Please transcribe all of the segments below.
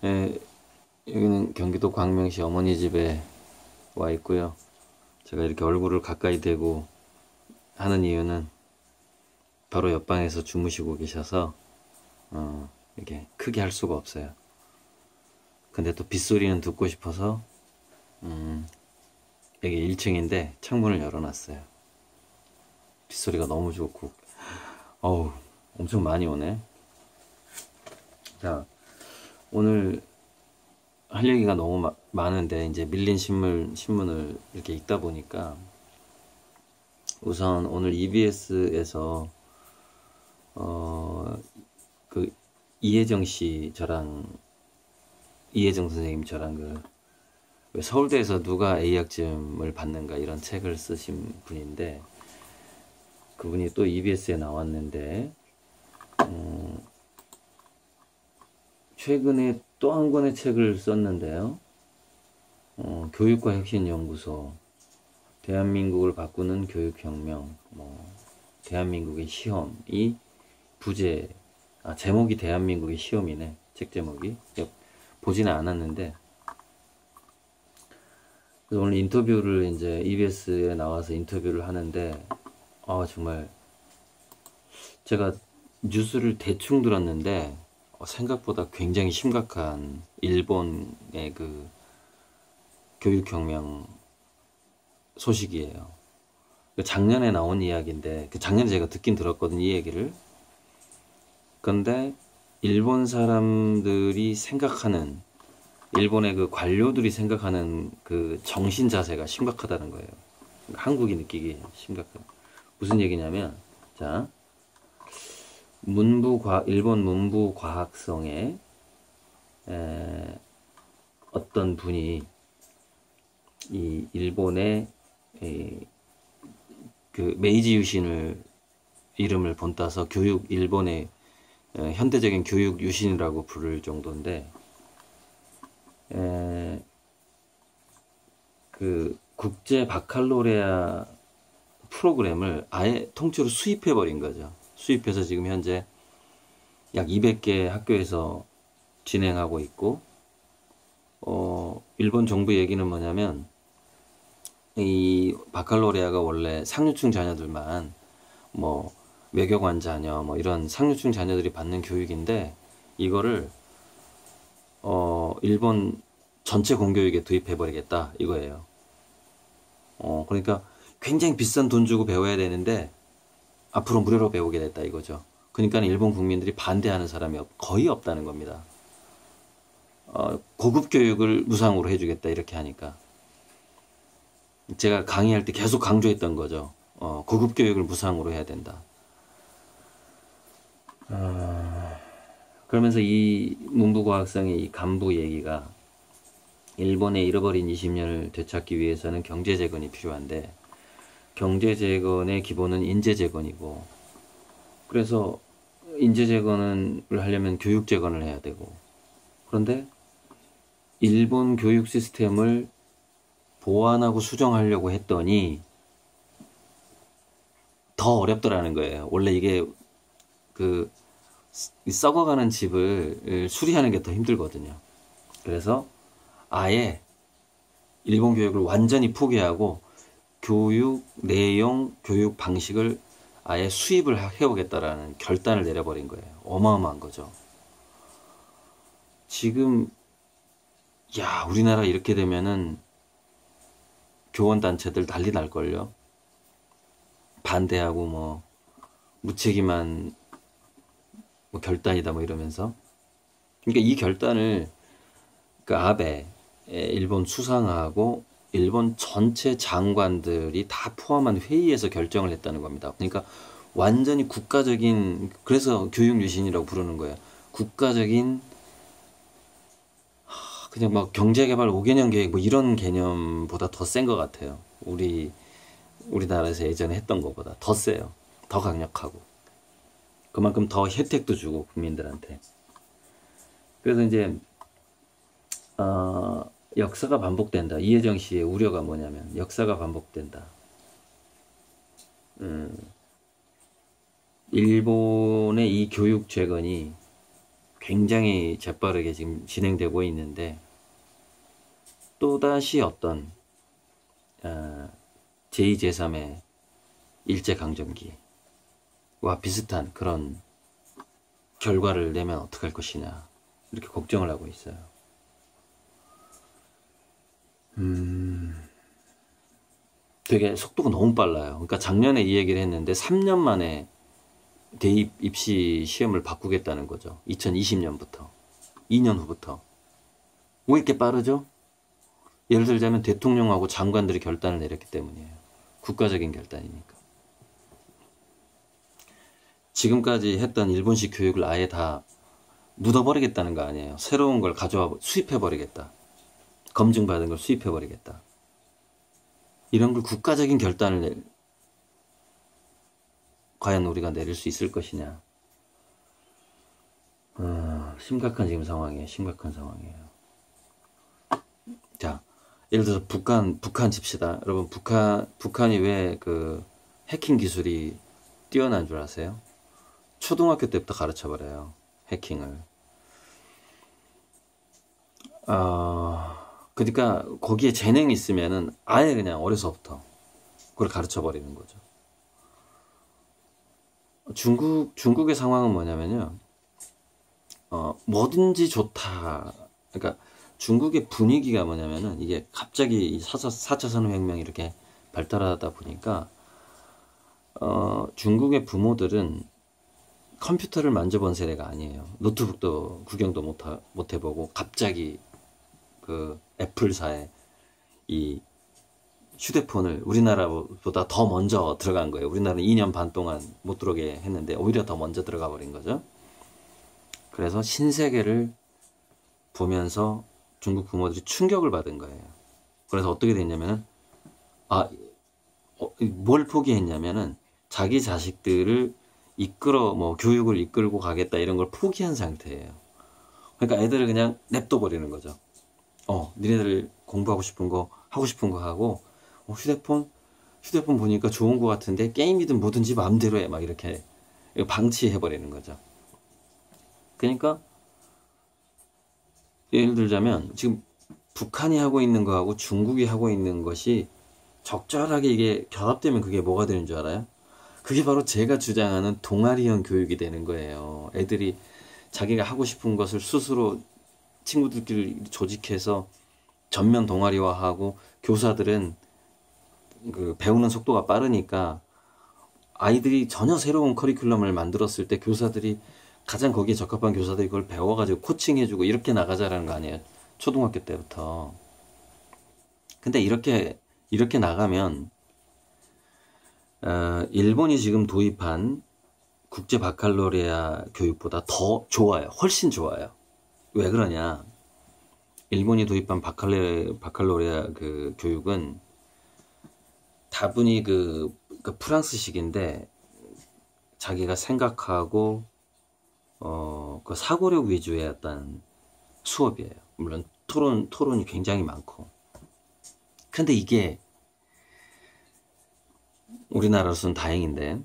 예, 여기는 경기도 광명시 어머니 집에 와 있고요. 제가 이렇게 얼굴을 가까이 대고 하는 이유는 바로 옆방에서 주무시고 계셔서 이렇게 크게 할 수가 없어요. 근데 또 빗소리는 듣고 싶어서 여기 1층인데 창문을 열어놨어요. 빗소리가 너무 좋고 어우 엄청 많이 오네. 자, 오늘 할 얘기가 너무 많은데 이제 밀린 신문을 이렇게 읽다 보니까 우선 오늘 EBS에서 그 이혜정 씨 저랑 이혜정 선생님 저랑 왜 서울대에서 누가 A학점을 받는가 이런 책을 쓰신 분인데 그분이 또 EBS에 나왔는데 최근에 또 한 권의 책을 썼는데요. 교육과 혁신연구소, 대한민국을 바꾸는 교육혁명, 대한민국의 시험이 제목이 대한민국의 시험이네. 책 제목이. 보지는 않았는데, 그래서 오늘 인터뷰를 이제 EBS에 나와서 인터뷰를 하는데, 정말 제가 뉴스를 대충 들었는데, 생각보다 굉장히 심각한 일본의 그 교육혁명 소식이에요. 작년에 나온 이야기인데, 작년에 제가 듣긴 들었거든요, 이 얘기를. 그런데 일본 사람들이 생각하는, 일본의 그 관료들이 생각하는 그 정신 자세가 심각하다는 거예요. 한국이 느끼기 심각해요. 무슨 얘기냐면, 자, 일본 문부과학성의 어떤 분이 이 일본의 그 메이지 유신을 이름을 본따서 일본의 현대적인 교육 유신이라고 부를 정도인데 그 국제 바칼로레아 프로그램을 아예 통째로 수입해 버린 거죠. 수입해서 지금 현재 약 200개 학교에서 진행하고 있고, 일본 정부 얘기는 뭐냐면, 이 바칼로레아가 원래 상류층 자녀들만, 외교관 자녀, 이런 상류층 자녀들이 받는 교육인데, 이거를, 일본 전체 공교육에 도입해버리겠다, 이거예요. 그러니까 굉장히 비싼 돈 주고 배워야 되는데, 앞으로 무료로 배우게 됐다 이거죠. 그러니까 일본 국민들이 반대하는 사람이 거의 없다는 겁니다. 고급 교육을 무상으로 해주겠다 이렇게 하니까 제가 강의할 때 계속 강조했던 거죠. 고급 교육을 무상으로 해야 된다. 그러면서 이 문부과학성의 이 간부 얘기가 일본의 잃어버린 20년을 되찾기 위해서는 경제 재건이 필요한데 경제 재건의 기본은 인재 재건이고 그래서 인재 재건을 하려면 교육 재건을 해야 되고 그런데 일본 교육 시스템을 보완하고 수정하려고 했더니 더 어렵더라는 거예요. 원래 이게 그 썩어가는 집을 수리하는 게 더 힘들거든요. 그래서 아예 일본 교육을 완전히 포기하고 교육 내용, 교육 방식을 아예 수입을 해오겠다라는 결단을 내려버린 거예요. 어마어마한 거죠. 지금 우리나라 이렇게 되면은 교원단체들 난리 날걸요. 반대하고 무책임한 결단이다 이러면서. 그러니까 이 결단을 그 아베 일본 수상하고 일본 전체 장관들이 다 포함한 회의에서 결정을 했다는 겁니다. 그러니까 완전히 국가적인, 그래서 교육유신이라고 부르는 거예요. 국가적인 그냥 경제개발 5개년 계획 이런 개념보다 더 센 것 같아요. 우리나라에서 예전에 했던 것보다 더 세요. 더 강력하고 그만큼 더 혜택도 주고 국민들한테. 그래서 이제 역사가 반복된다. 이혜정 씨의 우려가 뭐냐면 역사가 반복된다. 일본의 이 교육 재건이 굉장히 재빠르게 지금 진행되고 있는데, 또다시 어떤 제2, 제3의 일제강점기와 비슷한 그런 결과를 내면 어떡할 것이냐, 이렇게 걱정을 하고 있어요. 되게 속도가 너무 빨라요. 그러니까 작년에 이 얘기를 했는데 3년 만에 대입 입시 시험을 바꾸겠다는 거죠. 2020년부터 2년 후부터. 왜 이렇게 빠르죠? 예를 들자면 대통령하고 장관들이 결단을 내렸기 때문이에요. 국가적인 결단이니까. 지금까지 했던 일본식 교육을 아예 다 묻어버리겠다는 거 아니에요. 새로운 걸 가져와 수입해버리겠다. 검증받은 걸 수입해버리겠다. 이런 걸 국가적인 결단을 과연 우리가 내릴 수 있을 것이냐. 심각한 지금 상황이에요. 심각한 상황이에요. 자, 예를 들어서 북한 칩시다. 여러분, 북한이 왜 그 해킹 기술이 뛰어난 줄 아세요? 초등학교 때부터 가르쳐 버려요. 해킹을. 그러니까 거기에 재능이 있으면은 아예 그냥 어려서부터 그걸 가르쳐 버리는 거죠. 중국의 상황은 뭐냐면요. 뭐든지 좋다. 그러니까 중국의 분위기가 뭐냐면은 이게 갑자기 4차 산업혁명이 이렇게 발달하다 보니까 중국의 부모들은 컴퓨터를 만져본 세대가 아니에요. 노트북도 구경도 못 해보고 갑자기 그 애플사의 이 휴대폰을 우리나라보다 더 먼저 들어간 거예요. 우리나라는 2년 반 동안 못 들어오게 했는데 오히려 더 먼저 들어가 버린 거죠. 그래서 신세계를 보면서 중국 부모들이 충격을 받은 거예요. 그래서 어떻게 됐냐면은 뭘 포기했냐면은 자기 자식들을 교육을 이끌고 가겠다 이런 걸 포기한 상태예요. 그러니까 애들을 그냥 냅둬 버리는 거죠. 니네들 공부하고 싶은 거 하고 싶은 거 하고 휴대폰 보니까 좋은 거 같은데 게임이든 뭐든지 마음대로 해, 막 이렇게 방치해 버리는 거죠. 그러니까 예를 들자면 지금 북한이 하고 있는 거하고 중국이 하고 있는 것이 적절하게 이게 결합되면 그게 뭐가 되는 줄 알아요? 그게 바로 제가 주장하는 동아리형 교육이 되는 거예요. 애들이 자기가 하고 싶은 것을 스스로 친구들끼리 조직해서 전면 동아리화하고, 교사들은 그 배우는 속도가 빠르니까 아이들이 전혀 새로운 커리큘럼을 만들었을 때 교사들이 가장 거기에 적합한 교사들이 그걸 배워가지고 코칭해주고 이렇게 나가자라는 거 아니에요. 초등학교 때부터. 근데 이렇게 나가면 일본이 지금 도입한 국제 바칼로레아 교육보다 더 좋아요. 훨씬 좋아요. 왜 그러냐? 일본이 도입한 바칼로레아 그 교육은 다분히 그 프랑스식인데 자기가 생각하고 그 사고력 위주의 어떤 수업이에요. 물론 토론이 굉장히 많고. 근데 이게 우리나라로서는 다행인데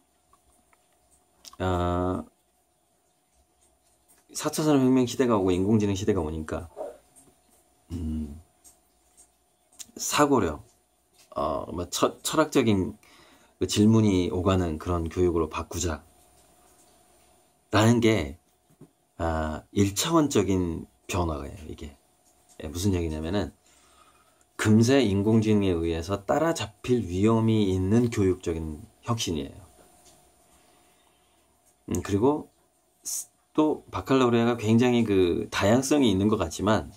4차 산업혁명 시대가 오고 인공지능 시대가 오니까 사고력, 철학적인 그 질문이 오가는 그런 교육으로 바꾸자 라는 게 1차원적인 변화예요. 이게 무슨 얘기냐면은 금세 인공지능에 의해서 따라잡힐 위험이 있는 교육적인 혁신이에요. 그리고 또 바칼로레아가 굉장히 그 다양성이 있는 것 같지만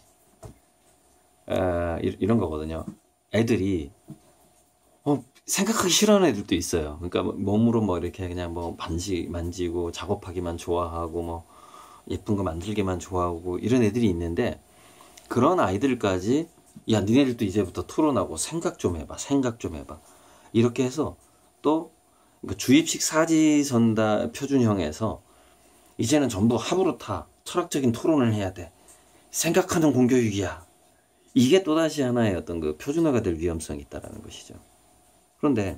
이런 거거든요. 애들이 생각하기 싫어하는 애들도 있어요. 그러니까 몸으로 뭐 이렇게 그냥 뭐 만지고 작업하기만 좋아하고 뭐 예쁜 거 만들기만 좋아하고 이런 애들이 있는데, 그런 아이들까지 야 니네들도 이제부터 토론하고 생각 좀 해봐 이렇게 해서 또 주입식 사지선다 표준형에서 이제는 전부 합으로 철학적인 토론을 해야 돼, 생각하는 공교육이야, 이게 또다시 하나의 어떤 그 표준화가 될 위험성이 있다는 것이죠. 그런데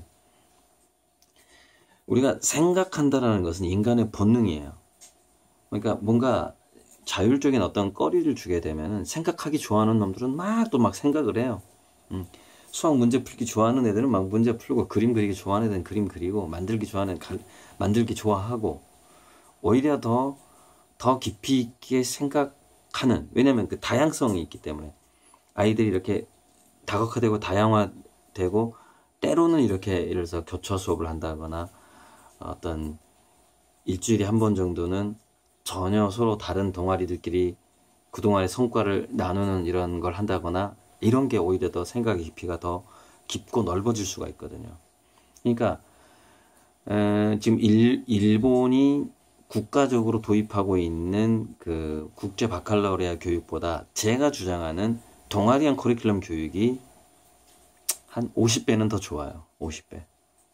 우리가 생각한다라는 것은 인간의 본능이에요. 그러니까 뭔가 자율적인 어떤 거리를 주게 되면은 생각하기 좋아하는 놈들은 막 또 막 생각을 해요. 수학 문제 풀기 좋아하는 애들은 막 문제 풀고, 그림 그리기 좋아하는 애들은 그림 그리고, 만들기 좋아하는 애들은 만들기 좋아하고, 오히려 더 깊이 있게 생각하는, 왜냐면 그 다양성이 있기 때문에 아이들이 이렇게 다각화되고 다양화되고, 때로는 이렇게 예를 들어서 교차 수업을 한다거나 어떤 일주일에 한 번 정도는 전혀 서로 다른 동아리들끼리 그동안의 성과를 나누는 이런 걸 한다거나, 이런 게 오히려 더 생각의 깊이가 더 깊고 넓어질 수가 있거든요. 그러니까 지금 일본이 국가적으로 도입하고 있는 그 국제 바칼라오레아 교육보다 제가 주장하는 동아리형 커리큘럼 교육이 한 50배는 더 좋아요. 50배.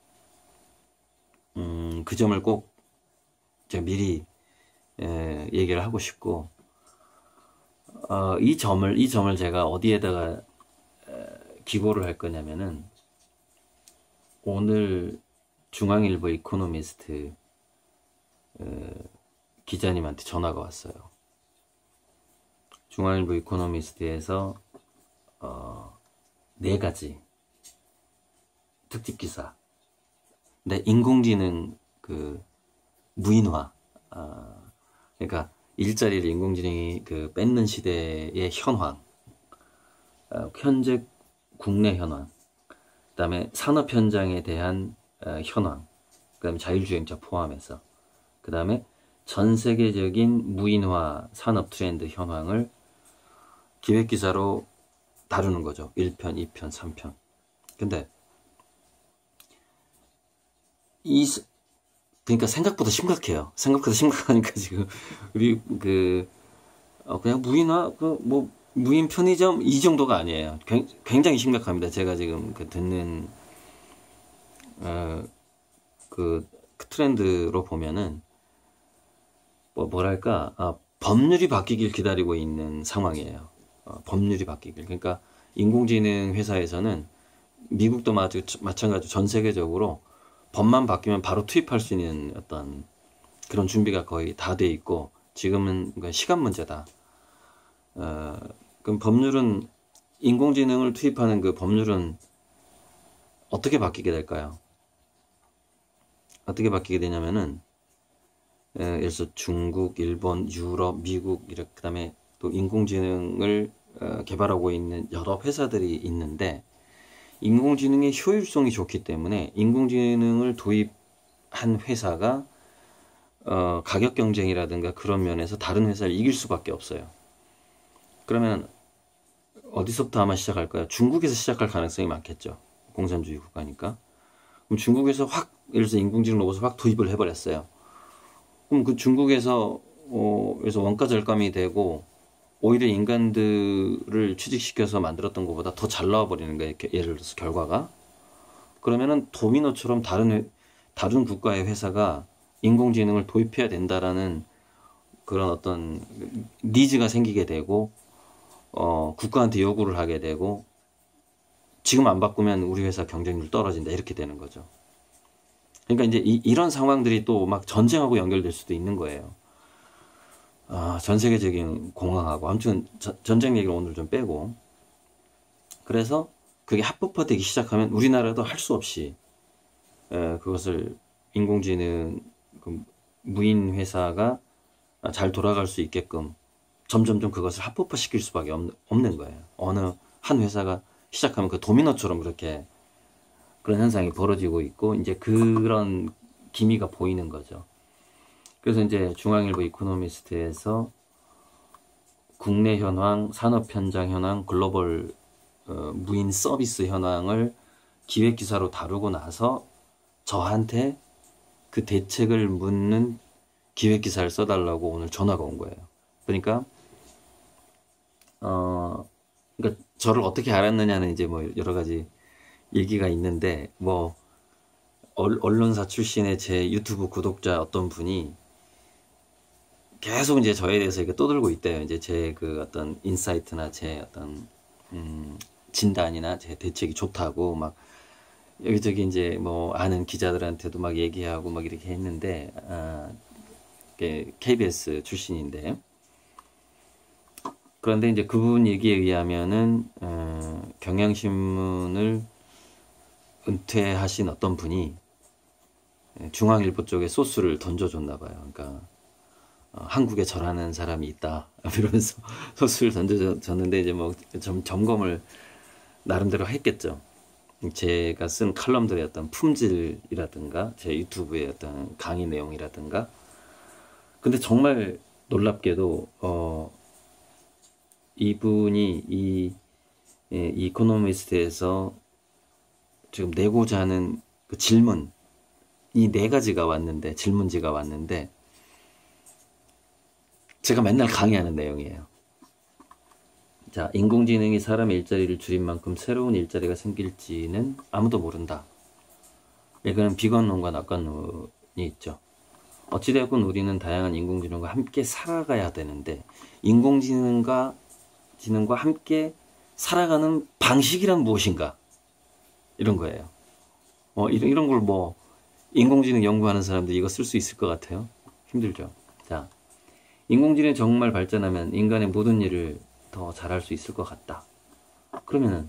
그 점을 꼭 제가 미리 얘기를 하고 싶고, 이 점을 제가 어디에다가 기고를 할 거냐면은, 오늘 중앙일보 이코노미스트 기자님한테 전화가 왔어요. 중앙일보 이코노미스트에서 4가지 특집 기사. 근데 인공지능 그 무인화, 그러니까 일자리를 인공지능이 그 뺏는 시대의 현황, 현재 국내 현황, 그다음에 산업 현장에 대한 현황, 그다음에 자율주행차 포함해서, 그다음에 전 세계적인 무인화 산업 트렌드 현황을 기획 기사로 다루는 거죠. 1편, 2편, 3편. 근데 그러니까 생각보다 심각해요. 생각보다 심각하니까 지금 우리 그냥 무인화 무인 편의점 이 정도가 아니에요. 굉장히 심각합니다. 제가 지금 듣는 그 트렌드로 보면은 뭐랄까, 법률이 바뀌길 기다리고 있는 상황이에요. 법률이 바뀌길. 그러니까 인공지능 회사에서는 미국도 마찬가지로 전 세계적으로 법만 바뀌면 바로 투입할 수 있는 어떤 그런 준비가 거의 다 돼 있고, 지금은 시간 문제다. 그럼 법률은, 인공지능을 투입하는 그 법률은 어떻게 바뀌게 될까요? 어떻게 바뀌게 되냐면은, 예를 들어서 중국, 일본, 유럽, 미국, 이렇게, 그 다음에 또 인공지능을 개발하고 있는 여러 회사들이 있는데, 인공지능의 효율성이 좋기 때문에 인공지능을 도입한 회사가 가격 경쟁이라든가 그런 면에서 다른 회사를 이길 수밖에 없어요. 그러면 어디서부터 아마 시작할까요? 중국에서 시작할 가능성이 많겠죠. 공산주의 국가니까. 그럼 중국에서 예를 들어서 인공지능 로봇을 확 도입을 해버렸어요. 그럼 그 중국에서 그래서 원가 절감이 되고, 오히려 인간들을 취직시켜서 만들었던 것보다 더 잘 나와버리는 거예요. 예를 들어서 결과가. 그러면은 도미노처럼 다른 국가의 회사가 인공지능을 도입해야 된다라는 그런 어떤 니즈가 생기게 되고, 국가한테 요구를 하게 되고, 지금 안 바꾸면 우리 회사 경쟁률 떨어진다, 이렇게 되는 거죠. 그러니까 이제 이런 상황들이 또 막 전쟁하고 연결될 수도 있는 거예요. 전 세계적인 공황하고, 아무튼 전쟁 얘기를 오늘 좀 빼고, 그래서 그게 합법화되기 시작하면 우리나라도 할 수 없이 그것을 인공지능 무인 회사가 잘 돌아갈 수 있게끔 점점점 그것을 합법화시킬 수밖에 없는 거예요. 어느 한 회사가 시작하면 그 도미노처럼 그렇게 그런 현상이 벌어지고 있고, 이제 그런 기미가 보이는 거죠. 그래서 이제 중앙일보 이코노미스트에서 국내 현황, 산업 현장 현황, 글로벌 무인 서비스 현황을 기획 기사로 다루고 나서 저한테 그 대책을 묻는 기획 기사를 써달라고 오늘 전화가 온 거예요. 그러니까 저를 어떻게 알았느냐는 이제 뭐 여러 가지 얘기가 있는데, 뭐 언론사 출신의 제 유튜브 구독자 어떤 분이 계속 이제 저에 대해서 이렇게 떠들고 있대요. 이제 제 그 어떤 인사이트나 제 어떤 진단이나 제 대책이 좋다고 막 여기저기 이제 뭐 아는 기자들한테도 막 얘기하고 막 이렇게 했는데, KBS 출신인데, 그런데 이제 그분 얘기에 의하면은 경향신문을 은퇴하신 어떤 분이 중앙일보 쪽에 소스를 던져줬나 봐요. 그러니까 한국에 절하는 사람이 있다 이러면서 소스를 던져줬는데 이제 뭐 점검을 나름대로 했겠죠. 제가 쓴 칼럼들의 어떤 품질이라든가 제 유튜브의 어떤 강의 내용이라든가. 근데 정말 놀랍게도 이분이 이 이코노미스트에서 지금 내고자 하는 그 질문이 네 가지가 왔는데, 질문지가 왔는데 제가 맨날 강의하는 내용이에요. 자, 인공지능이 사람의 일자리를 줄인 만큼 새로운 일자리가 생길지는 아무도 모른다. 이거는 비관론과 낙관론이 있죠. 어찌되었건 우리는 다양한 인공지능과 함께 살아가야 되는데, 인공지능과 함께 살아가는 방식이란 무엇인가? 이런 거예요. 이런 걸 뭐 인공지능 연구하는 사람들이 이거 쓸 수 있을 것 같아요? 힘들죠. 자, 인공지능이 정말 발전하면 인간의 모든 일을 더 잘할 수 있을 것 같다. 그러면은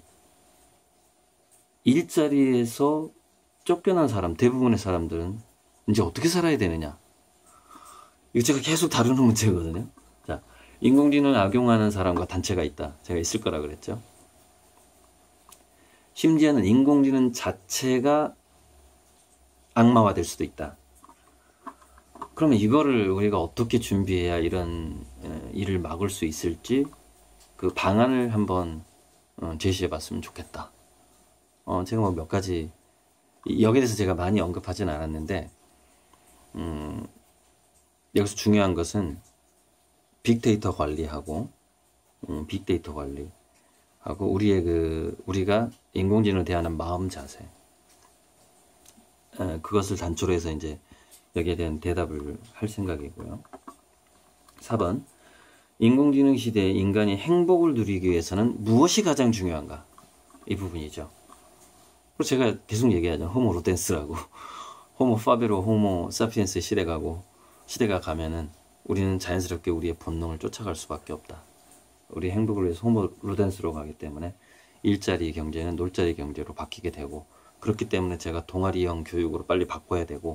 일자리에서 쫓겨난 사람, 대부분의 사람들은 이제 어떻게 살아야 되느냐? 이거 제가 계속 다루는 문제거든요. 자, 인공지능을 악용하는 사람과 단체가 있다. 제가 있을 거라 그랬죠. 심지어는 인공지능 자체가 악마화될 수도 있다. 그러면 이거를 우리가 어떻게 준비해야 이런 일을 막을 수 있을지 그 방안을 한번 제시해 봤으면 좋겠다. 제가 뭐 몇 가지, 여기에 대해서 제가 많이 언급하진 않았는데, 여기서 중요한 것은 빅데이터 관리하고, 우리가 인공지능을 대하는 마음 자세, 그것을 단초로 해서 이제 여기에 대한 대답을 할 생각이고요. 4번, 인공지능 시대에 인간이 행복을 누리기 위해서는 무엇이 가장 중요한가? 이 부분이죠. 그리고 제가 계속 얘기하죠. 호모 루덴스라고. 호모 파베로 호모 사피엔스 시대가 가면은 우리는 자연스럽게 우리의 본능을 쫓아갈 수밖에 없다. 우리 행복을 위해서 호모 루덴스로 가기 때문에 일자리 경제는 놀자리 경제로 바뀌게 되고, 그렇기 때문에 제가 동아리형 교육으로 빨리 바꿔야 되고,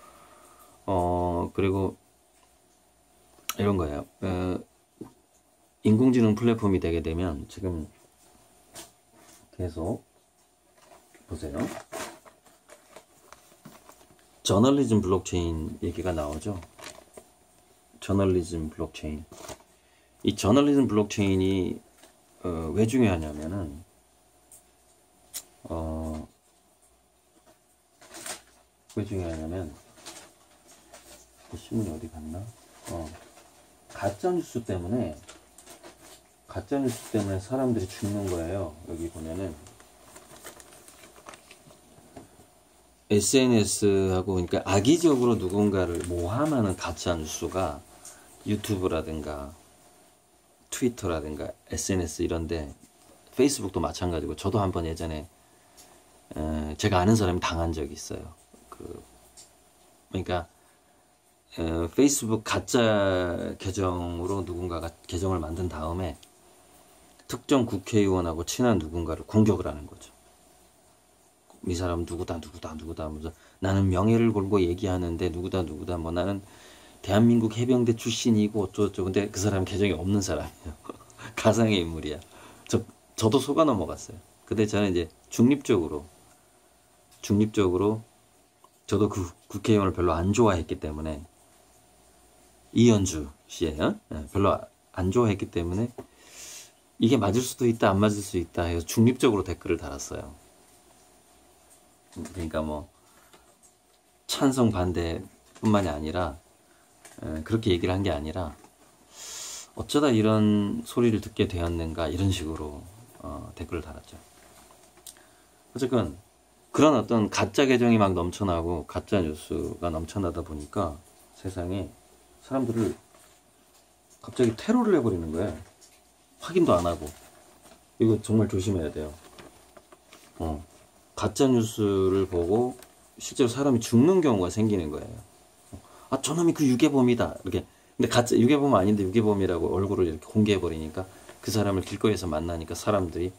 그리고 이런 거예요. 인공지능 플랫폼이 되게 되면 지금 계속 보세요. 저널리즘 블록체인 얘기가 나오죠. 저널리즘 블록체인. 이 저널리즘 블록체인이 왜 중요하냐면은 왜 중요하냐면 신문이 어디 갔나? 가짜뉴스 때문에 사람들이 죽는 거예요. 여기 보면은 SNS하고, 그러니까 악의적으로 누군가를 모함하는 가짜뉴스가 유튜브라든가 트위터라든가 SNS 이런데, 페이스북도 마찬가지고, 저도 한번 예전에 제가 아는 사람이 당한 적이 있어요. 그러니까 페이스북 가짜 계정으로 누군가가 계정을 만든 다음에 특정 국회의원하고 친한 누군가를 공격을 하는 거죠. 이 사람 누구다 하면서 나는 명예를 걸고 얘기하는데 누구다 뭐 나는 대한민국 해병대 출신이고 어쩌고저쩌고. 근데 그 사람 계정이 없는 사람이에요. 가상의 인물이야. 저도 속아 넘어갔어요. 근데 저는 이제 중립적으로 저도 그 국회의원을 별로 안 좋아했기 때문에, 이현주 씨예요. 별로 안 좋아했기 때문에 이게 맞을 수도 있다 안 맞을 수 있다 해서 중립적으로 댓글을 달았어요. 그러니까 뭐 찬성 반대뿐만이 아니라 그렇게 얘기를 한 게 아니라 어쩌다 이런 소리를 듣게 되었는가, 이런 식으로 댓글을 달았죠. 어쨌건 그런 어떤 가짜 계정이 막 넘쳐나고 가짜 뉴스가 넘쳐나다 보니까 세상에 사람들을 갑자기 테러를 해버리는 거예요. 확인도 안 하고. 이거 정말 조심해야 돼요. 가짜 뉴스를 보고 실제로 사람이 죽는 경우가 생기는 거예요. 저놈이 그 유괴범이다 이렇게. 근데 가짜 유괴범은 아닌데 유괴범이라고 얼굴을 이렇게 공개해버리니까 그 사람을 길거리에서 만나니까 사람들이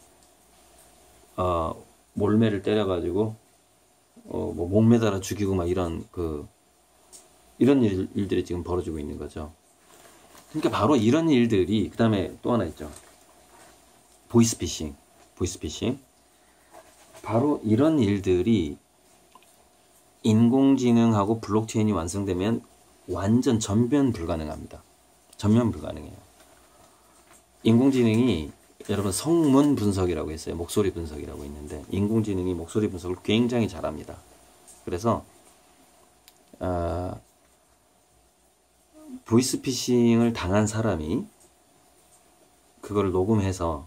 몰매를 때려가지고 뭐 목매달아 죽이고 막 이런 일들이 지금 벌어지고 있는 거죠. 그러니까 바로 이런 일들이, 그 다음에 또 하나 있죠. 보이스피싱. 바로 이런 일들이 인공지능하고 블록체인이 완성되면 완전 전면 불가능합니다. 전면 불가능해요. 인공지능이, 여러분 성문 분석이라고 있어요. 목소리 분석이라고 있는데, 인공지능이 목소리 분석을 굉장히 잘합니다. 그래서 보이스피싱을 당한 사람이 그거를 녹음해서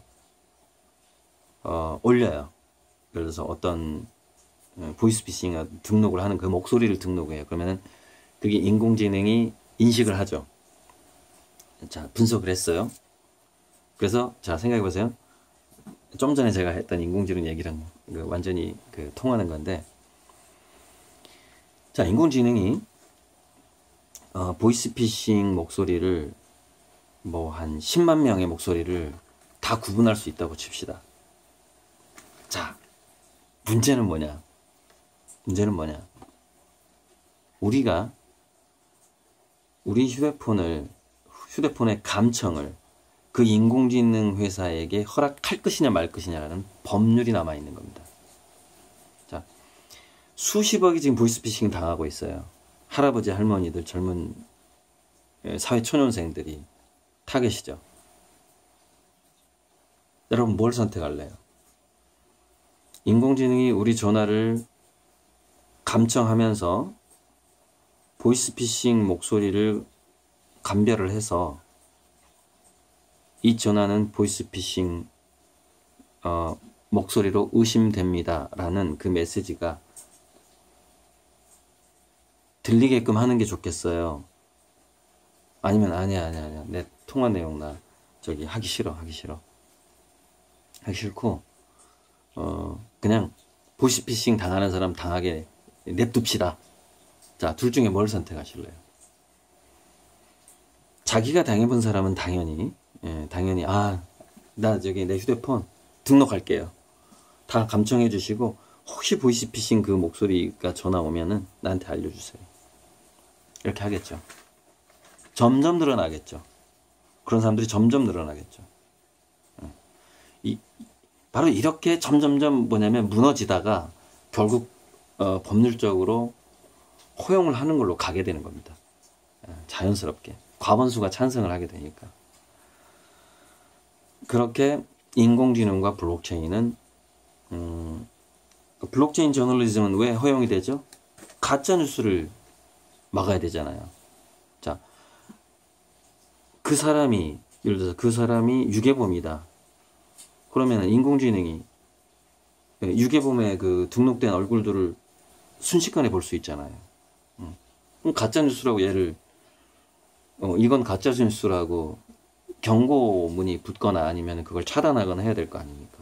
올려요. 예를 들어서 어떤 보이스피싱 등록을 하는 그 목소리를 등록해요. 그러면은 그게 인공지능이 인식을 하죠. 자, 분석을 했어요. 그래서 자, 생각해 보세요. 좀 전에 제가 했던 인공지능 얘기랑 완전히 통하는 건데, 자, 인공지능이 보이스피싱 목소리를 뭐 한 10만 명의 목소리를 다 구분할 수 있다고 칩시다. 자, 문제는 뭐냐? 우리가 우리 휴대폰의 감청을 그 인공지능 회사에게 허락할 것이냐 말 것이냐라는 법률이 남아 있는 겁니다. 자, 수십억이 지금 보이스피싱 당하고 있어요. 할아버지, 할머니들, 젊은 사회 초년생들이 타겟이죠. 여러분 뭘 선택할래요? 인공지능이 우리 전화를 감청하면서 보이스피싱 목소리를 감별을 해서 이 전화는 보이스피싱 목소리로 의심됩니다 라는 그 메시지가 들리게끔 하는 게 좋겠어요? 아니면 아니야 내 통화 내용 나 저기 하기 싫고 그냥 보이스피싱 당하는 사람 당하게 냅둡시다. 자, 둘 중에 뭘 선택하실래요? 자기가 당해본 사람은 당연히 나 저기 내 휴대폰 등록할게요. 다 감청해 주시고 혹시 보이스피싱 그 목소리가 전화 오면은 나한테 알려주세요. 이렇게 하겠죠. 점점 늘어나겠죠. 그런 사람들이 점점 늘어나겠죠. 바로 이렇게 점점점 무너지다가 결국 법률적으로 허용을 하는 걸로 가게 되는 겁니다. 자연스럽게 과반수가 찬성을 하게 되니까. 그렇게 인공지능과 블록체인은 블록체인 저널리즘은 왜 허용이 되죠? 가짜뉴스를 막아야 되잖아요. 자, 예를 들어서 그 사람이 유괴범이다. 그러면 인공지능이 유괴범의 그 등록된 얼굴들을 순식간에 볼 수 있잖아요. 그럼 가짜뉴스라고 이건 가짜뉴스라고 경고문이 붙거나 아니면 그걸 차단하거나 해야 될 거 아닙니까?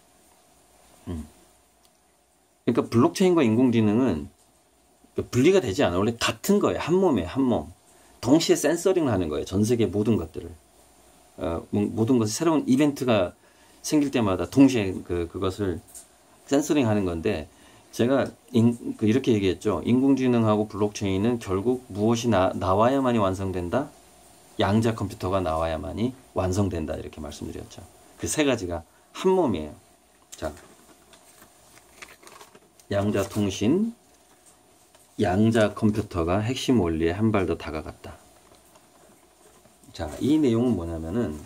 그러니까 블록체인과 인공지능은 분리가 되지 않아요. 원래 같은 거예요. 한 몸에 한 몸. 동시에 센서링을 하는 거예요. 전 세계 모든 것들을. 모든 것을 새로운 이벤트가 생길 때마다 동시에 그것을 센서링 하는 건데, 제가 이렇게 얘기했죠. 인공지능하고 블록체인은 결국 무엇이 나와야만이 완성된다? 양자 컴퓨터가 나와야만이 완성된다. 이렇게 말씀드렸죠. 그 세 가지가 한 몸이에요. 자, 양자 통신, 양자 컴퓨터가 핵심 원리에 한 발 더 다가갔다. 자, 이 내용은 뭐냐면은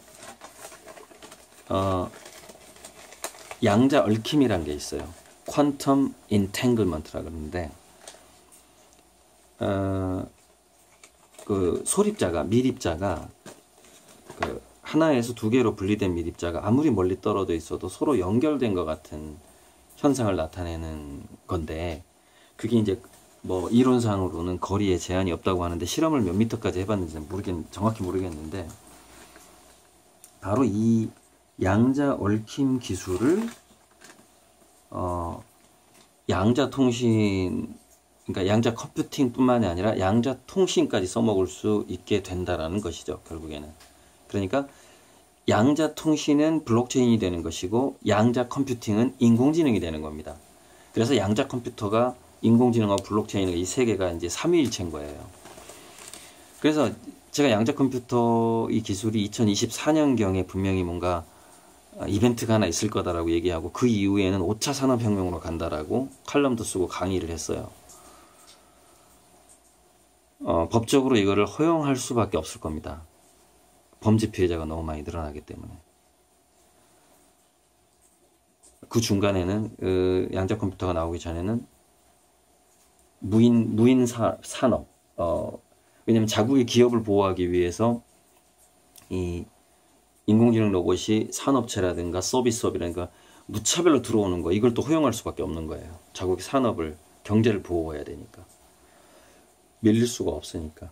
양자 얽힘이라는 게 있어요. 퀀텀 인탱글먼트라 그러는데 그 소립자가 미립자가 그 하나에서 두 개로 분리된 미립자가 아무리 멀리 떨어져 있어도 서로 연결된 것 같은 현상을 나타내는 건데, 그게 이제 뭐 이론상으로는 거리에 제한이 없다고 하는데 실험을 몇 미터까지 해봤는지 정확히 모르겠는데, 바로 이 양자 얽힘 기술을 양자 통신, 그러니까 양자 컴퓨팅뿐만이 아니라 양자 통신까지 써먹을 수 있게 된다라는 것이죠. 결국에는. 그러니까 양자 통신은 블록체인이 되는 것이고 양자 컴퓨팅은 인공지능이 되는 겁니다. 그래서 양자 컴퓨터가 인공지능하고 블록체인 이 세 개가 이제 삼위일체인 거예요. 그래서 제가 양자 컴퓨터 이 기술이 2024년경에 분명히 뭔가 이벤트가 하나 있을 거다라고 얘기하고 그 이후에는 5차 산업혁명으로 간다라고 칼럼도 쓰고 강의를 했어요. 법적으로 이거를 허용할 수밖에 없을 겁니다. 범죄 피해자가 너무 많이 늘어나기 때문에. 그 중간에는 양자 컴퓨터가 나오기 전에는 무인 산업, 왜냐면 자국의 기업을 보호하기 위해서 이 인공지능 로봇이 산업체라든가 서비스업이라든가 무차별로 들어오는 거, 이걸 또 허용할 수밖에 없는 거예요. 자국의 산업을, 경제를 보호해야 되니까. 밀릴 수가 없으니까.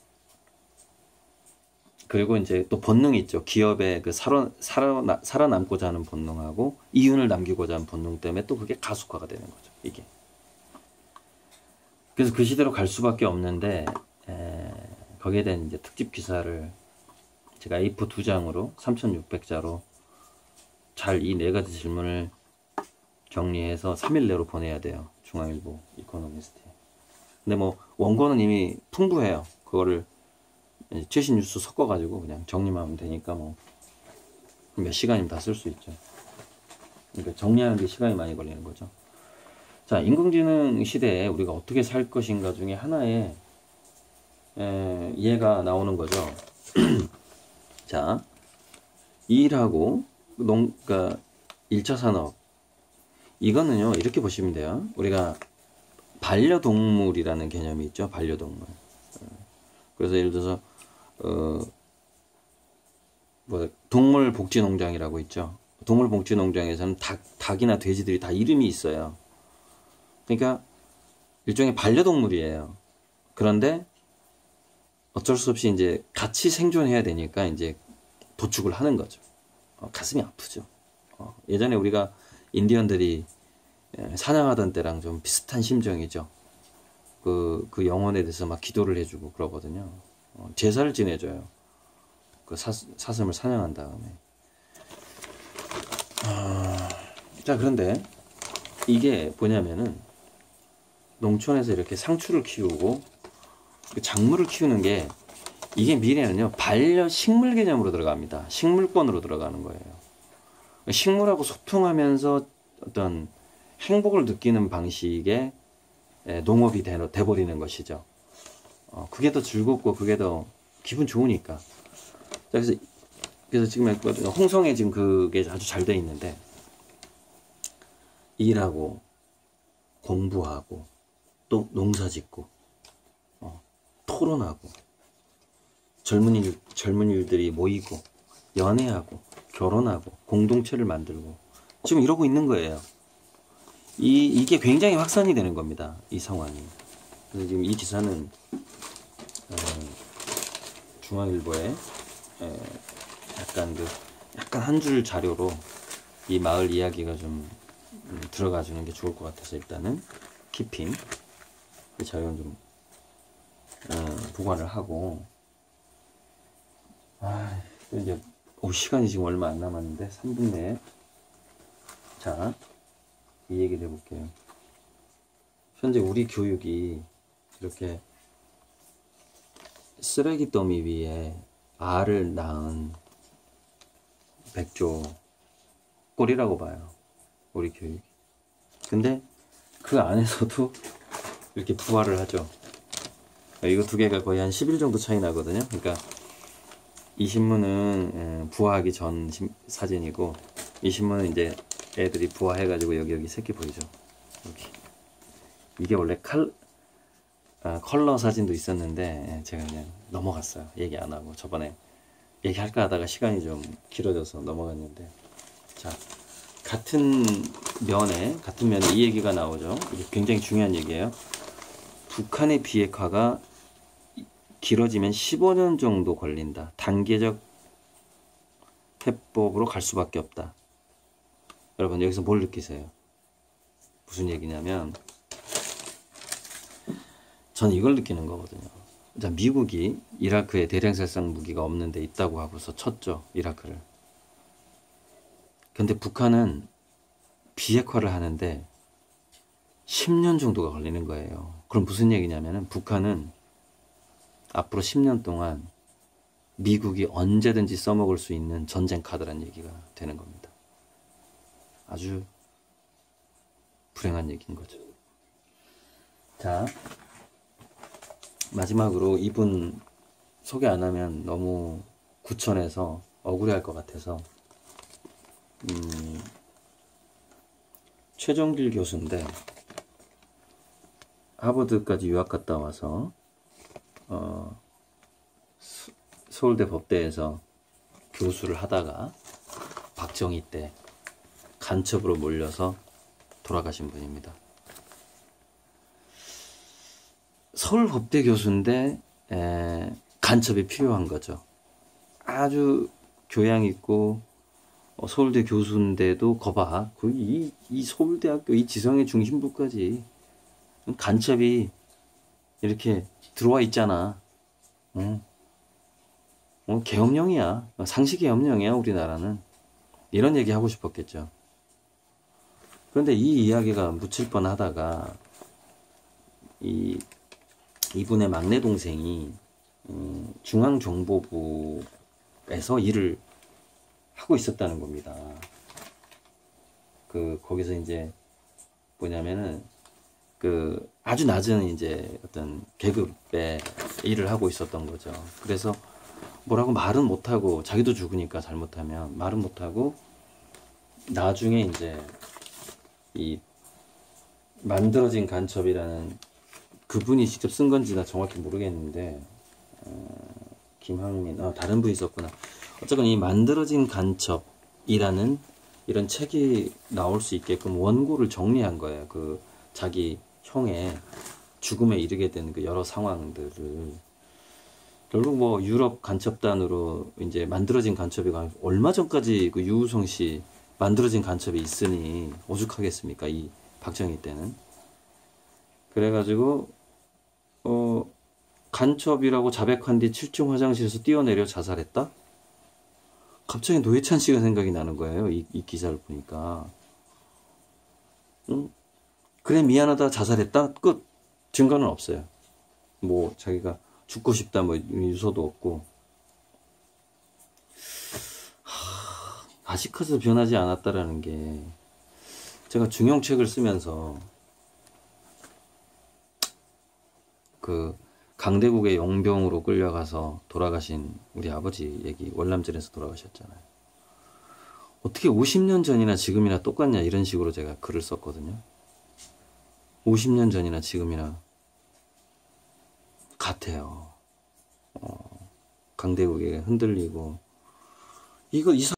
그리고 이제 또 본능이 있죠. 기업의 그 살아남고자 하는 본능하고 이윤을 남기고자 하는 본능 때문에 또 그게 가속화가 되는 거죠. 이게. 그래서 그 시대로 갈 수밖에 없는데 거기에 대한 이제 특집 기사를 제가 A4 2장으로 3,600자로 잘 이 네 가지 질문을 정리해서 3일 내로 보내야 돼요. 중앙일보 이코노미스트에. 근데 뭐 원고는 이미 풍부해요. 그거를 최신 뉴스 섞어가지고 그냥 정리만 하면 되니까 뭐 몇 시간이면 다 쓸 수 있죠. 그러니까 정리하는 데 시간이 많이 걸리는 거죠. 자, 인공지능 시대에 우리가 어떻게 살 것인가 중에 하나의 이해가 나오는 거죠. 자, 일하고 그러니까 1차 산업, 이거는요 이렇게 보시면 돼요. 우리가 반려동물이라는 개념이 있죠. 반려동물. 그래서 예를 들어서 동물복지농장이라고 있죠. 동물복지농장에서는 닭이나 돼지들이 다 이름이 있어요. 그러니까 일종의 반려동물이에요. 그런데 어쩔 수 없이 이제 같이 생존해야 되니까 이제 도축을 하는 거죠. 가슴이 아프죠. 예전에 우리가 인디언들이 사냥하던 때랑 좀 비슷한 심정이죠. 그 영혼에 대해서 막 기도를 해주고 그러거든요. 제사를 지내줘요. 그 사슴을 사냥한 다음에. 자, 그런데 이게 뭐냐면은 농촌에서 이렇게 상추를 키우고 작물을 키우는 게, 이게 미래는요 반려 식물 개념으로 들어갑니다. 식물권으로 들어가는 거예요. 식물하고 소통하면서 어떤 행복을 느끼는 방식의 농업이 돼버리는 것이죠. 그게 더 즐겁고 그게 더 기분 좋으니까. 그래서 지금 홍성에 지금 그게 아주 잘 돼 있는데, 일하고 공부하고 또 농사짓고 토론하고 젊은이들이 모이고 연애하고 결혼하고 공동체를 만들고 지금 이러고 있는 거예요. 이게 굉장히 확산이 되는 겁니다. 이 상황이. 그래서 지금 이 기사는 중앙일보에 약간 한 줄 자료로 이 마을 이야기가 좀 들어가 주는 게 좋을 것 같아서 일단은 키핑 이 자료는 좀 보관을 하고, 또 이제 시간이 지금 얼마 안 남았는데 3분 내에 자, 이 얘기를 해볼게요. 현재 우리 교육이 이렇게 쓰레기 더미 위에 알을 낳은 백조 꼴이라고 봐요. 우리 교육이. 근데 그 안에서도 이렇게 부화를 하죠. 이거 두 개가 거의 한 10일 정도 차이 나거든요. 그러니까 이 신문은 부화하기 전 사진이고, 이 신문은 이제 애들이 부화해가지고 여기 새끼 보이죠? 이렇게. 이게 원래 컬러 사진도 있었는데 제가 그냥 넘어갔어요. 얘기 안 하고. 저번에 얘기할까 하다가 시간이 좀 길어져서 넘어갔는데, 자, 같은 면에 이 얘기가 나오죠. 이게 굉장히 중요한 얘기예요. 북한의 비핵화가 길어지면 15년 정도 걸린다. 단계적 해법으로 갈 수밖에 없다. 여러분 여기서 뭘 느끼세요? 무슨 얘기냐면, 저는 이걸 느끼는 거거든요. 자, 미국이 이라크에 대량 살상 무기가 없는 데 있다고 하고서 쳤죠. 이라크를. 근데 북한은 비핵화를 하는데 10년 정도가 걸리는 거예요. 그럼 무슨 얘기냐면은 북한은 앞으로 10년 동안 미국이 언제든지 써먹을 수 있는 전쟁 카드란 얘기가 되는 겁니다. 아주 불행한 얘기인 거죠. 자, 마지막으로 이분 소개 안 하면 너무 구천해서 억울해할 것 같아서 최종길 교수인데 하버드까지 유학 갔다 와서 서울대 법대에서 교수를 하다가 박정희 때 간첩으로 몰려서 돌아가신 분입니다. 서울법대 교수인데 간첩이 필요한 거죠. 아주 교양 있고 서울대 교수인데도 거봐 이 서울대학교 이 지성의 중심부까지 간첩이 이렇게 들어와 있잖아. 계엄령이야. 상시 계엄령이야 우리나라는. 이런 얘기 하고 싶었겠죠. 그런데 이 이야기가 묻힐 뻔하다가 이분의 막내 동생이 중앙정보부에서 일을 하고 있었다는 겁니다. 거기서 이제 뭐냐면은 아주 낮은 이제 어떤 계급의 일을 하고 있었던 거죠. 그래서 뭐라고 말은 못하고 자기도 죽으니까 잘못하면 말은 못하고 나중에 이제 이 만들어진 간첩이라는 그분이 직접 쓴 건지 나 정확히 모르겠는데 김학민 다른 분이 썼구나. 어쨌건 이 만들어진 간첩이라는 이런 책이 나올 수 있게끔 원고를 정리한 거예요. 자기 형의 죽음에 이르게 된 그 여러 상황들을 결국 뭐 유럽 간첩단으로 이제 만들어진 간첩이 얼마 전까지 그 유우성 씨 만들어진 간첩이 있으니 오죽하겠습니까? 이 박정희 때는. 그래가지고 간첩이라고 자백한 뒤 7층 화장실에서 뛰어내려 자살했다? 갑자기 노회찬 씨가 생각이 나는 거예요. 이 기사를 보니까. 그래 미안하다 자살했다? 끝. 증거는 없어요. 뭐 자기가 죽고 싶다 뭐 유서도 없고. 아직까지도 변하지 않았다라는 게 제가 중형책을 쓰면서 강대국의 용병으로 끌려가서 돌아가신 우리 아버지 얘기, 월남전에서 돌아가셨잖아요. 어떻게 50년 전이나 지금이나 똑같냐 이런 식으로 제가 글을 썼거든요. 50년 전이나 지금이나 같아요. 강대국에 흔들리고 이